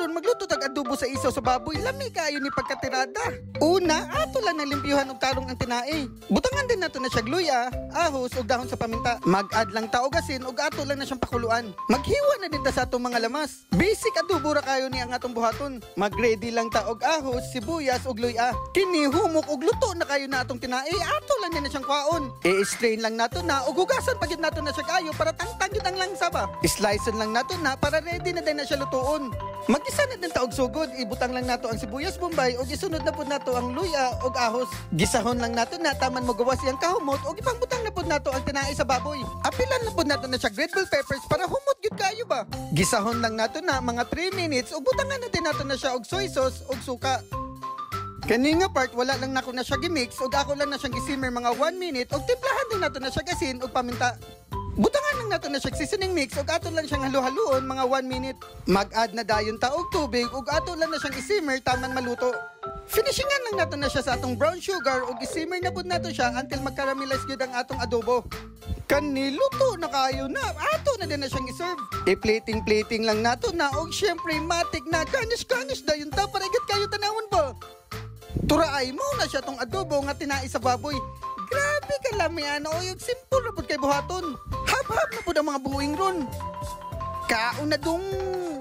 karon magluto tag adobo sa isaw sa baboy. Lami kayo ni pagkatirada. Una, ato lang nalimpyuhan og tarong ang tinai. Butangan din nato na siya gluya, ahos ug dahon sa paminta. Mag-add lang ta og asin ug ato lang na siyang pakuluan. Maghiwa na din ta sa atong mga lamas. Basic adobo ra kayo ni ang atong buhaton. Mag-ready lang ta og ahos, sibuyas ug luya. Kini humok ug luto na kayo na atong tinai. Ato lang na siyang kwaon. I-strain lang nato na ug hugasan pagid nato na siya kayo para tangtang yun ang langsa ba. Slice lang nato na para ready na din na siya lutuon. Mag-isa na din ta og sugod, ibutang lang nato ang sibuyas bombay ug isunod na pud nato ang luya ug ahos. Gisahon lang nato na taman magawas siyang kahumot ug ipangbutang na pud nato ang tinai sa baboy. Apilan na pud nato na siya red bell peppers para humot gyud kayo ba. Gisahon lang nato na mga 3 minutes ug butangan na din nato na siya og soy sauce ug suka. Kani nga part wala lang nako na siya gimix ug ako lang na siyang gisimmer mga 1 minute ug timplahan din nato na siya gasin ug paminta. Butangan lang nato na siya seasoning mix ug ato lang siyang halu-haluon mga 1 minute. Mag-add na dayon ta og tubig ug ato lang na siyang isimmer taman maluto. Finishingan lang nato na siya sa atong brown sugar ug isimmer na pud nato siya until magkaramelize gyud ang atong adobo. Kani luto na kayo na, ato na din na siyang iserve. I-plating lang nato na og syempre matik na kanis dayon ta para gid kayo tanawon ba. Turaay mo na siya tong adobo nga tinai sa baboy. Grabe ka lami ano, yung simple na pud kay buhaton. Hab-hab na pud ang mga buhing ron. Kaon na dong.